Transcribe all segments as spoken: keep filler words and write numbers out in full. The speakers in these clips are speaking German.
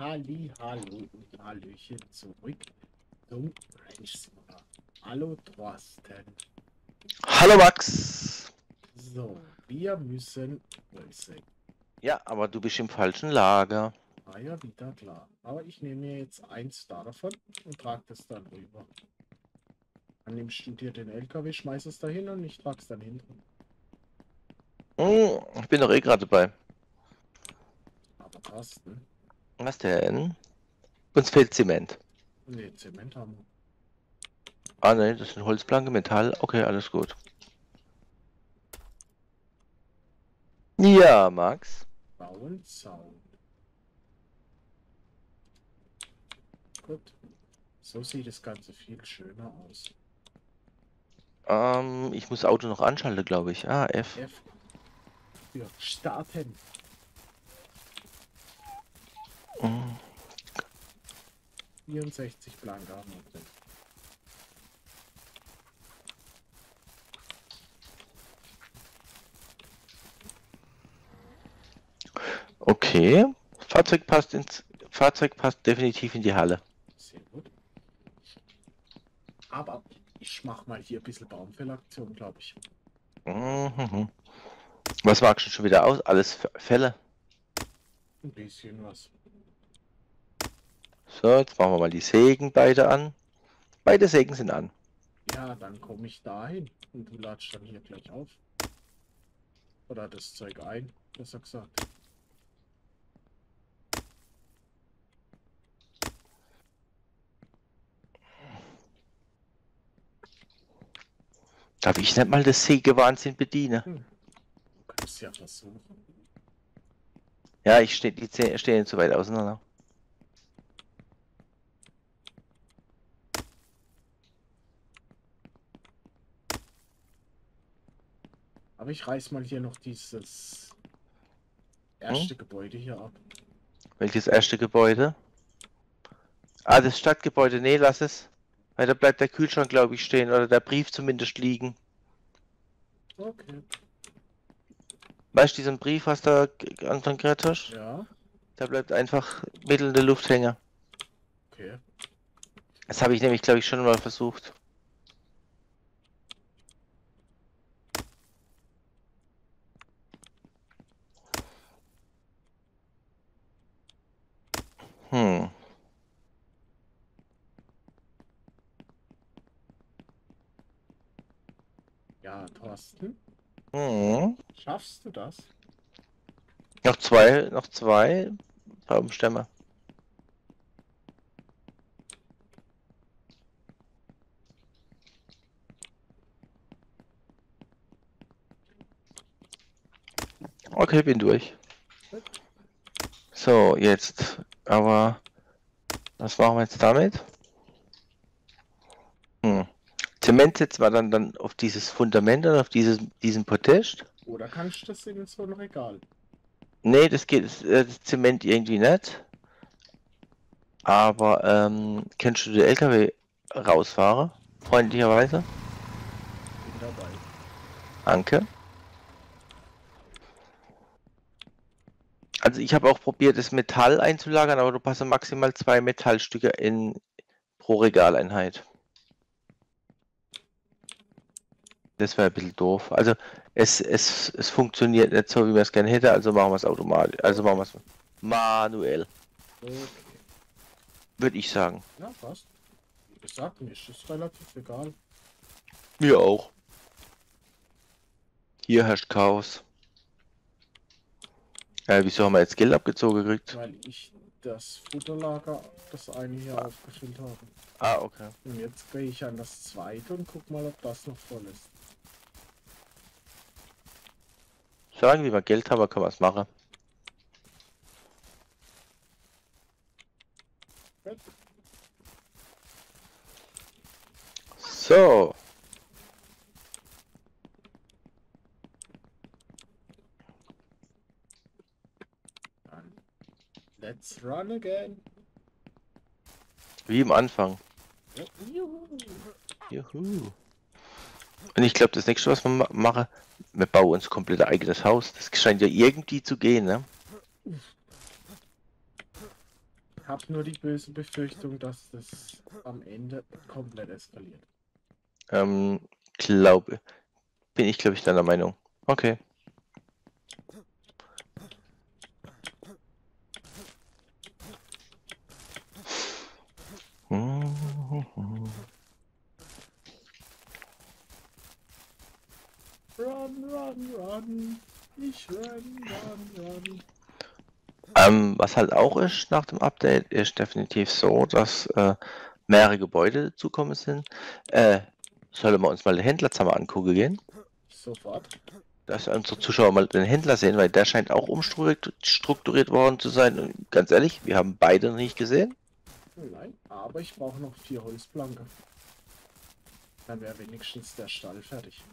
Halli, hallo und Hallöchen zurück zum Range-Simulator. Hallo Thorsten. Hallo Max! So, wir müssen Racing. Ja, aber du bist im falschen Lager. Ah ja, wieder klar. Aber ich nehme mir jetzt eins davon und trage das dann rüber. Dann nimmst du dir den L K W, schmeiß es dahin und ich trage es dann hinten. Hm, ich bin doch eh gerade dabei. Aber Thorsten, Was denn? Uns fehlt Zement. ne, Zement haben wir. Ah ne, das sind Holzplanke, Metall. Okay, alles gut. Ja, Max. Bauen, Zaun. Gut. So sieht das Ganze viel schöner aus. Ähm, ich muss Auto noch anschalten, glaube ich. Ah, F. F für starten. Hm. vierundsechzig blanke haben wir drin. Okay. Fahrzeug passt ins Fahrzeug passt definitiv in die Halle. Sehr gut. Aber ich mache mal hier ein bisschen Baumfellaktion, glaube ich. Mhm. Was magst du schon wieder aus? Alles Fälle. Ein bisschen was. So, jetzt machen wir mal die Sägen beide an. Beide Sägen sind an. Ja, dann komme ich dahin und du ladst dann hier gleich auf. Oder das Zeug ein, besser gesagt. Darf ich nicht mal das Sägewahnsinn bedienen? Hm. Du kannst ja versuchen. Ja, ich stehe die Zähne stehen zu weit auseinander. Aber ich reiß mal hier noch dieses erste hm? Gebäude hier ab. Welches erste Gebäude? Ah, das Stadtgebäude. Nee, lass es. Weil da bleibt der Kühlschrank, glaube ich, stehen. Oder der Brief zumindest liegen. Okay. Weißt du, diesen Brief, was da Anton gerettet hast? Ja. Da bleibt einfach mittel in der Luft hängen. Okay. Das habe ich nämlich, glaube ich, schon mal versucht. Hm. Ja, Thorsten. Hm. Schaffst du das? Noch zwei, noch zwei Baumstämme. Okay, bin durch. So, jetzt. Aber was machen wir jetzt damit? Hm. Zement setzen wir dann, dann auf dieses Fundament oder auf dieses, diesen Podest? Oder kannst du das in so ein Regal? Nee, das geht, das, das Zement irgendwie nicht. Aber, ähm, kennst du den L K W rausfahren? Freundlicherweise? Bin dabei. Danke. Also ich habe auch probiert, das Metall einzulagern, aber du passt maximal zwei Metallstücke in pro Regaleinheit. Das wäre ein bisschen doof. Also es, es, es funktioniert nicht so, wie man es gerne hätte, also machen wir es automatisch. Also machen wir es manuell. Okay. Würde ich sagen. Ja, passt. Wie gesagt, mir ist das relativ egal. Mir auch. Hier herrscht Chaos. Äh, wieso haben wir jetzt Geld abgezogen gekriegt? Weil ich das Futterlager, das eine hier ah. aufgefüllt habe. Ah, okay. Und jetzt gehe ich an das zweite und guck mal, ob das noch voll ist. Sagen, wie wir Geld haben, kann man es machen. Gut. So. Dann let's run again. Wie im Anfang. Juhu. Juhu. Und ich glaube, das nächste, was wir ma machen, wir bauen uns komplett eigenes Haus. Das scheint ja irgendwie zu gehen, ne? habe nur die böse Befürchtung, dass das am Ende komplett eskaliert. Ähm, glaube, bin ich glaube ich deiner Meinung. Okay. Run, run, run. Ich run, run, run. Ähm, was halt auch ist nach dem Update, ist definitiv so, dass äh, mehrere Gebäude dazukommen sind. Äh, sollen wir uns mal den Händler zusammen angucken gehen? Sofort. Dass unsere Zuschauer mal den Händler sehen, weil der scheint auch umstrukturiert worden zu sein. Und ganz ehrlich, wir haben beide noch nicht gesehen. Nein, aber ich brauche noch vier Holzplanken. Dann wäre wenigstens der Stall fertig.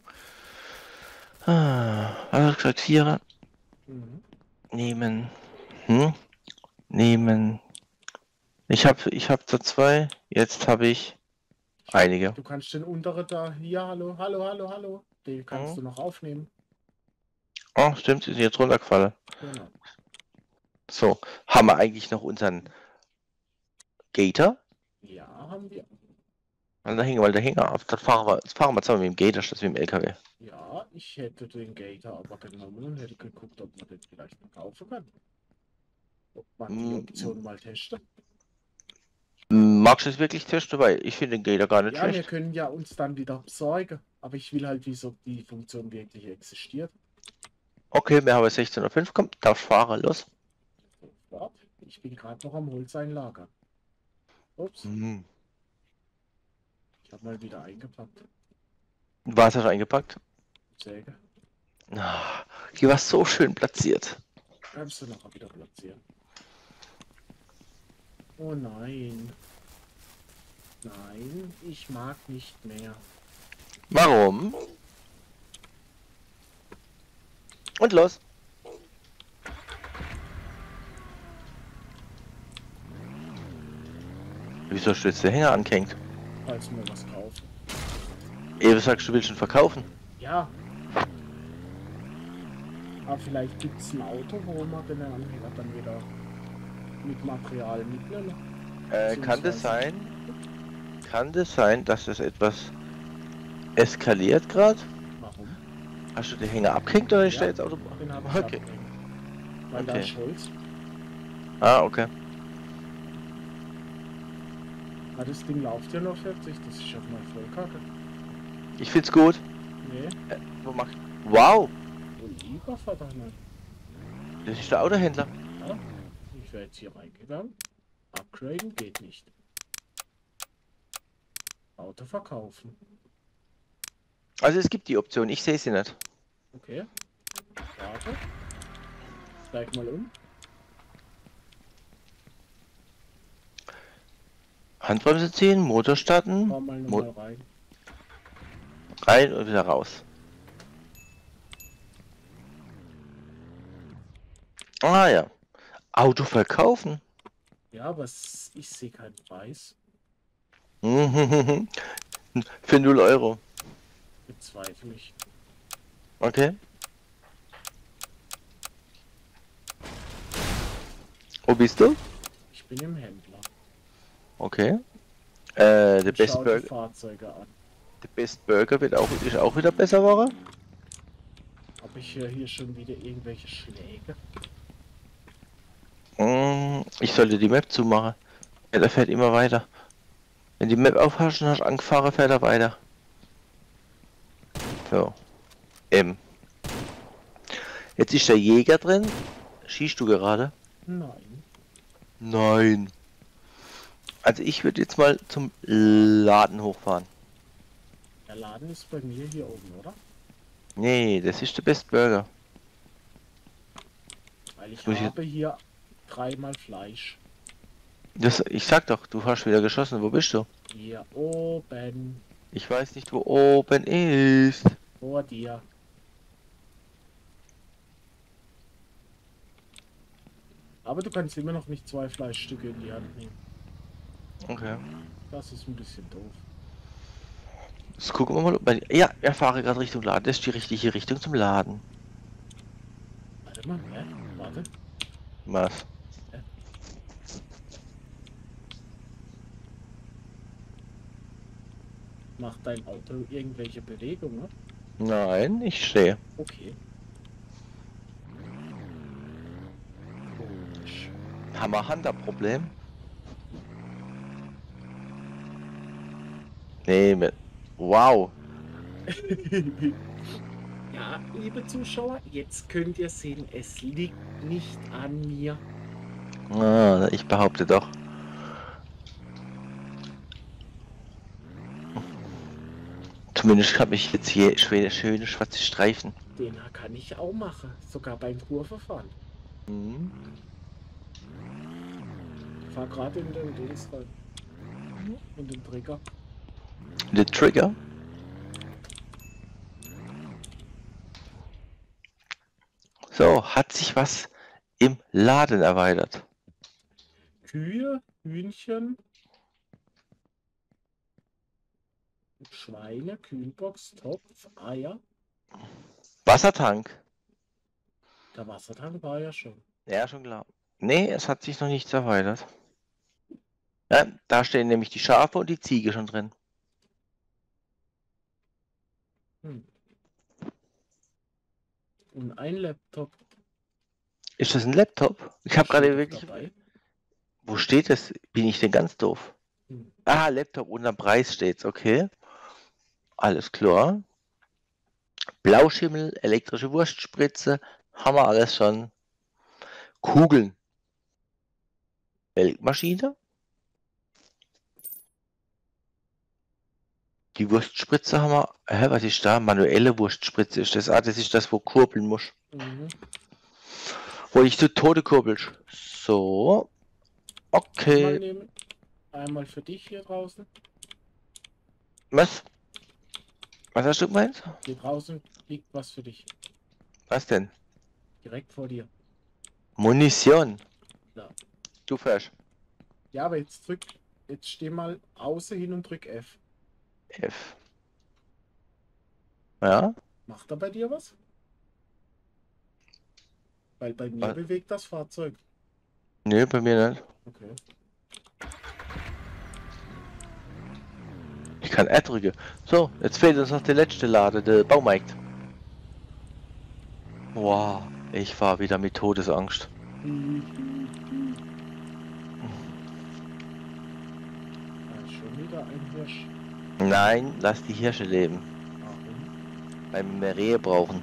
Ah, was hat gesagt, Vierer? Mhm. Nehmen. Hm? Nehmen. Ich habe ich hab da zwei, jetzt habe ich einige. Du kannst den untere da, hier, hallo, hallo, hallo, hallo. Den kannst Mhm. du noch aufnehmen. Oh, stimmt, sie sind jetzt runtergefallen. Genau. So, haben wir eigentlich noch unseren Gator? Ja, haben wir. Und da hängen wir, da hängen wir auf. Das fahren wir, das fahren wir zusammen mit dem Gator statt mit dem L K W. Ja, ich hätte den Gator aber genommen und hätte geguckt, ob man den vielleicht noch kaufen kann. Ob man die Mm, Option mal testet. Magst du es wirklich testen? Weil ich finde den Gator gar nicht Ja, wir schlecht. können ja uns dann wieder besorgen. Aber ich will halt, wieso die Funktion wirklich existiert. Okay, wir haben sechzehn Uhr fünf, komm, darf fahren, los. Sofort. Ich bin gerade noch am Holz einlagern. Ups, Mhm. ich habe mal wieder eingepackt. Was hast du eingepackt? Säge. Ah, die war so schön platziert. Kannst du nachher wieder platzieren. Oh nein. Nein, ich mag nicht mehr. Warum? Und los. Wieso hast du jetzt den Hänger angehängt? Falls mir was kaufen. Ewe sagst du, willst ihn verkaufen? Ja. Aber vielleicht gibt es ein Auto, wo man den Anhänger dann wieder mit Material mitnehmen. Äh, kann das Beziehungsweise- sein? Kann das sein, dass das etwas eskaliert gerade? Warum? Hast du den Hänger abgehängt oder ist Ja, der jetzt Auto? Den habe ich Okay. abgehängt. Weil da Okay. ist Holz. Ah, okay. Na, das Ding läuft ja noch vierzig, das ist schon mal voll kacke. Ich find's gut. Nee, Äh, wo macht. Wow! oh lieber Vater, nein. Das ist der Autohändler. Ja, ich wäre jetzt hier reingegangen. Upgraden geht nicht. Auto verkaufen. Also es gibt die Option, ich sehe sie nicht. Okay. Warte. Steig mal um. Handbremse ziehen, Motor starten, Fahr mal Mo nochmal rein. rein und wieder raus. Ah ja. Auto verkaufen. Ja, aber es- ich sehe keinen Preis. Für null Euro. Bezweifle ich. Okay. Wo bist du? Ich bin im Händler. Okay. Äh, der Ich Best schau die Burger, Fahrzeuge an. der Best Burger wird auch, ist auch wieder besser geworden. Habe ich hier, hier schon wieder irgendwelche Schläge? Mm, ich sollte die Map zumachen. Ja, der fährt immer weiter. Wenn die Map aufhast und hast angefahren, fährt er weiter. So. M. Jetzt ist der Jäger drin. Schießt du gerade? Nein. Nein. Also ich würde jetzt mal zum Laden hochfahren. Der Laden ist bei mir hier oben, oder? Nee, das ist der Best Burger. Weil ich Muss ich habe hier dreimal Fleisch. Das, ich sag doch, du hast wieder geschossen. Wo bist du? Hier oben. Ich weiß nicht, wo oben ist. Vor dir. Aber du kannst immer noch nicht zwei Fleischstücke in die Hand nehmen. Okay. Das ist ein bisschen doof. Das gucken wir mal. ob bei- Ja, er fahre gerade Richtung Laden. Das ist die richtige Richtung zum Laden. Warte mal, hä? Warte. Was? Macht dein Auto irgendwelche Bewegungen? Nein, ich stehe. Okay. Komisch. Haben wir Hunter-Problem? Nee, mit... Wow. Ja, liebe Zuschauer, jetzt könnt ihr sehen, es liegt nicht an mir. Ah, ich behaupte doch. Zumindest habe ich jetzt hier schöne, schöne schwarze Streifen. Den kann ich auch machen, sogar beim Kurvefahren. Mhm. Ich fahr gerade in den Dings rein. In den Trigger. Der Trigger? So, hat sich was im Laden erweitert. Kühe, Hühnchen, Schweine, Kühlbox, Topf, Eier. Wassertank. Der Wassertank war ja schon. Ja, schon klar. Nee, es hat sich noch nichts erweitert. Ja, da stehen nämlich die Schafe und die Ziege schon drin. Hm. Und ein Laptop. Ist das ein Laptop? Ich habe Steht gerade doch wirklich... dabei. Wo steht das? Bin ich denn ganz doof? Hm. Ah, Laptop unter Preis steht's, okay. Alles klar. Blauschimmel, elektrische Wurstspritze, haben wir alles schon. Kugeln. Melkmaschine. Die Wurstspritze haben wir. Hä, was ist da? Manuelle Wurstspritze ist das. Ah, das ist das, wo kurbeln muss. Mhm. Wo ich zu Tode kurbelst. So. Mal Okay. nehmen. Einmal für dich hier draußen. Was? Was hast du gemeint? Hier draußen liegt was für dich. Was denn? Direkt vor dir. Munition. Ja. Du fährst. Ja, aber jetzt drück. Jetzt steh mal außen hin und drück F. F. Ja? Macht er bei dir was? Weil bei mir Was? bewegt das Fahrzeug. Nee, bei mir nicht. Okay. Ich kann R drücken. So, jetzt fehlt uns noch der letzte Lade, der Baumarkt. Wow, ich war wieder mit Todesangst. Da ist schon wieder ein Hirsch. Nein, lass die Hirsche leben. Warum? Weil wir mehr Rehe brauchen.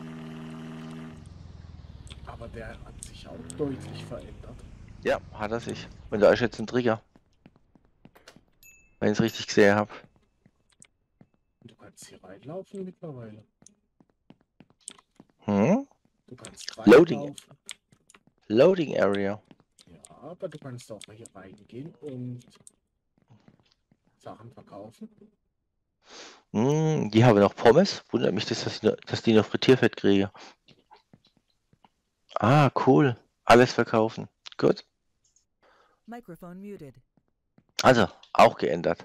Aber der hat sich auch deutlich verändert. Ja, hat er sich. Und da ist jetzt ein Trigger. Wenn ich es richtig gesehen habe. Du kannst hier reinlaufen mittlerweile. Hm? Du kannst Loading. reinlaufen. Loading Area. Ja, aber du kannst auch hier reingehen und Sachen verkaufen. Hm, die haben noch Pommes. Wundert mich, dass, das, dass die noch Frittierfett kriege. Ah, cool. Alles verkaufen. Gut. Microphone muted. Also, auch geändert.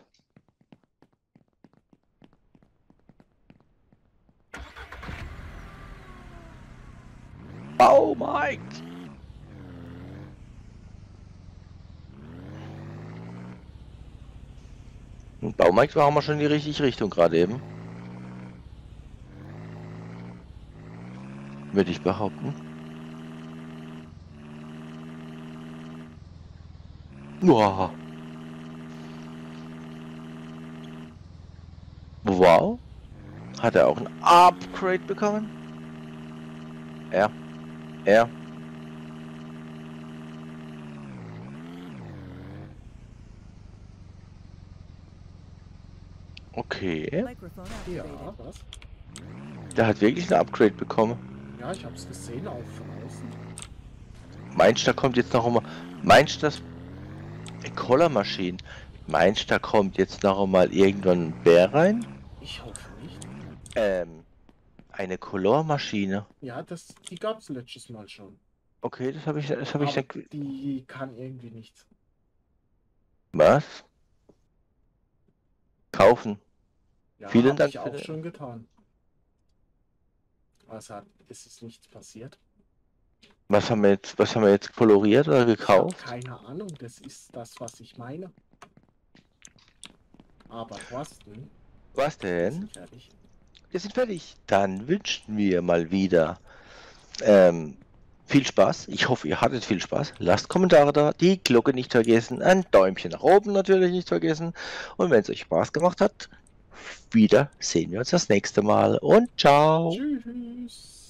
Baumarkt! Ein Baumarkt waren wir schon in die richtige Richtung gerade eben. Würde ich behaupten. Wow. Wow. Hat er auch ein Upgrade bekommen? Ja. Ja. Okay. Microphone Ja, activated. was? Der hat wirklich ein Upgrade bekommen. Ja, ich hab's gesehen, auch von außen. Meinst du, da kommt jetzt noch einmal... Meinst du, das... Collarmaschinen. Meinst du, da kommt jetzt noch einmal irgendwann ein Bär rein? Ich hoffe nicht. Ähm... Eine Colormaschine. Ja, das, die gab's letztes Mal schon. Okay, das habe ich, das habe ich Aber nicht. die kann irgendwie nichts. Was? Kaufen. Ja, Vielen hab Dank ich für auch den- schon getan. Was hat, ist es nichts passiert? Was haben wir jetzt, was haben wir jetzt koloriert oder Ich hab gekauft? keine Ahnung, das ist das, was ich meine. Aber Thorsten, Was Wir denn? sind fertig. Wir sind fertig. Dann wünschen wir mal wieder ähm, viel Spaß. Ich hoffe, ihr hattet viel Spaß. Lasst Kommentare da, die Glocke nicht vergessen, ein Däumchen nach oben natürlich nicht vergessen. Und wenn es euch Spaß gemacht hat, wieder sehen wir uns das nächste Mal und ciao. Tschüss.